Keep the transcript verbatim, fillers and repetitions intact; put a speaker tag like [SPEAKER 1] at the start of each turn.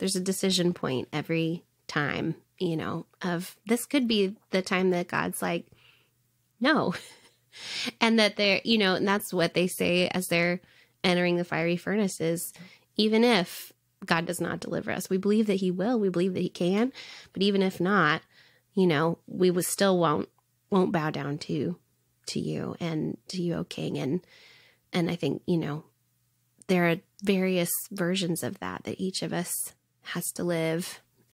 [SPEAKER 1] there's a decision point every time, you know, of this could be the time that God's like, no. And that they're, you know, and that's what they say as they're entering the fiery furnace is, even if God does not deliver us, we believe that he will, we believe that he can, but even if not, you know, we would still won't, won't bow down to, to you and to you, O King. And, and I think, you know, there are various versions of that, that each of us has to live